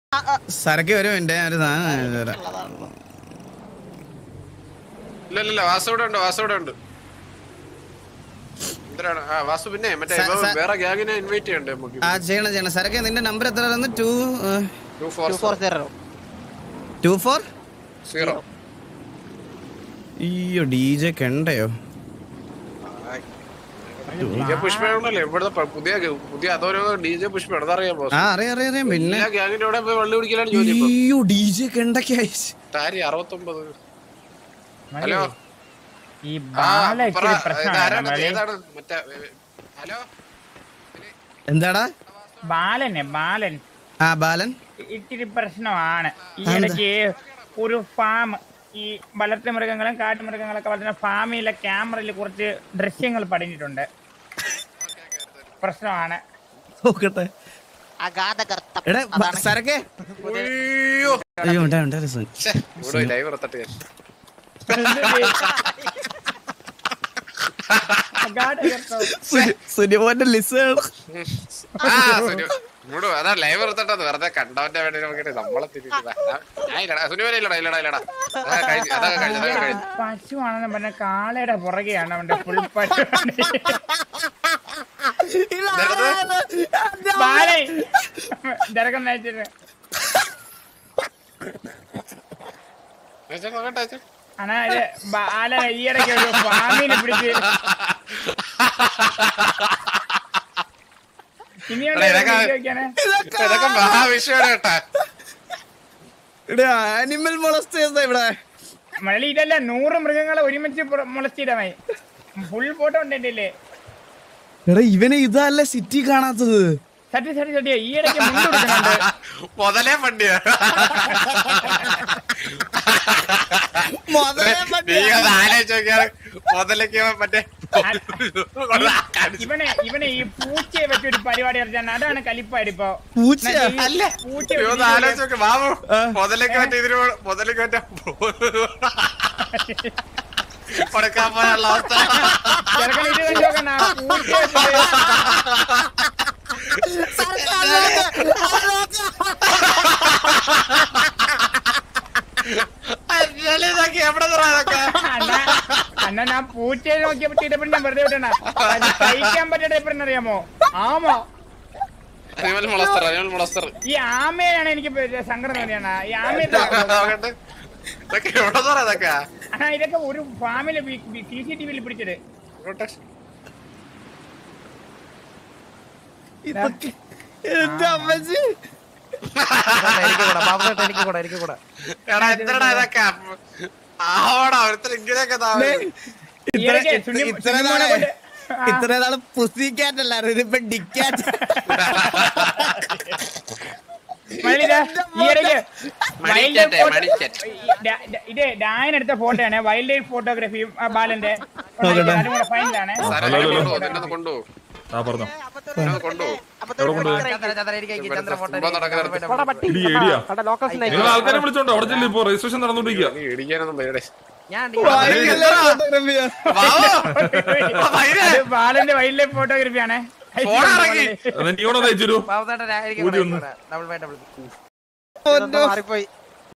സരക്ക് വരും എന്റെ ഒരു ഇല്ല വാസോടെ ഉണ്ട് വാസു പിന്നെ മറ്റേ വേറെ ഗ്യാങ്ങിനെ ഇൻവൈറ്റ് ചെയ്യണ്ടേ നമുക്ക് ചെയ്യണം സരക്ക് നിന്റെ നമ്പർ എത്ര 240 അയ്യോ DJ കണ്ടയോ പുഷ്പല്ലേ ഇവിടുത്തെ പുതിയ അതൊരു DJ പുഷ്പ അറിയാമോ അറിയാം പിന്നെ ഗ്യാങ്ങിന്റെ കൂടെ പോയി വള്ളി പിടിക്കലാണ് ജോലി അയ്യോ DJ കണ്ടൊക്കെ 69 ഹലോ എന്താടാ ബാലൻ ഇത്തിരി പ്രശ്നമാണ്. ഈ ഇടയ്ക്ക് ഒരു ഫാം ഈ വളർത്തു മൃഗങ്ങളും കാട്ടുമൃഗങ്ങളൊക്കെ വളർത്തുന്ന ഫാമിലെ ക്യാമറയിൽ കുറച്ച് ദൃശ്യങ്ങൾ പടിഞ്ഞിട്ടുണ്ട്. പ്രശ്നമാണ്. സുനിമോന്റെ ലിസ്റ്റ് അതാ ലൈവ് എടുത്തിട്ടത് വെറുതെ കണ്ടവന്റെ വേണ്ടി നോക്കിട്ട് നമ്മളെ പശുവാണെന്ന് പറഞ്ഞ കാളയുടെ പുറകെയാണ് അവന്റെ ഫുൾ പശു. ബാല ഈയിടയ്ക്ക് ഒരു ഫാമിനെ പിടിച്ച് ആനിമൽ മൊളസ്റ്റ് ഇവിടെ മഴ ഇതല്ല 100 മൃഗങ്ങളെ ഒരുമിച്ച് മൊളസ്റ്റ് ചെയ്താൽ ഫുൾ ഫോട്ടോ ഉണ്ടല്ലേ. എടാ ഇവനെ ഇതല്ല സിറ്റി കാണാത്തത്. സത്യ ഈ ഇടയ്ക്ക് മുൻകൊടുക്കുന്നുണ്ട് മുതലേ പണ്ടിയാ മുതലേക്ക് മറ്റേ ഇവനെ ഈ പൂച്ചയെ വെച്ചൊരു പരിപാടി നടത്താൻ അതാണ് കലിപ്പായിട്ട് ഇപ്പൊ. ആലോചിച്ചോക്കെ ബാബു മുതലേക്ക് മറ്റേ ഇതിന് മുതലേക്ക് മറ്റേ കൊടുക്കാൻ പോയുള്ള അവസ്ഥ അണ്ണാ ഞാൻ പൂച്ചയെ നോക്കിയപ്പോ ഇടപെട്ട് ഞാൻ വെറുതെ വിട്ടണ കഴിക്കാൻ പറ്റിയ ടൈപ്പ് അറിയാമോ? ആമോ ഈ ആമയാണ് എനിക്ക് സങ്കടം തോന്നിയാണ്. ഈ ആമ ഇതൊക്കെ ഒരു ഫാമില് CCTV പിടിച്ചത്. ഇത്ര നാള് പുസിക്കാറ്റല്ലായിരുന്നു ഇതിപ്പോ ഡിക്കാറ്റ്. ഇത് ഡായനെടുത്ത ഫോട്ടോയാണ്. വൈൽഡ് ലൈഫ് ഫോട്ടോഗ്രാഫിയും ബാലന്റെ ഫൈനലാണ്. ആൾക്കാരെ വിളിച്ചോണ്ടോ അവിടെ ചെല്ലി ഇപ്പൊ രജിസ്ട്രേഷൻ നടന്നോണ്ടിരിക്കുക. ബാലന്റെ വൈൽഡ് ലൈഫ് ഫോട്ടോഗ്രാഫിയാണ്. നീ കൂടെ തയ്ച്ചു മാറിപ്പോയി.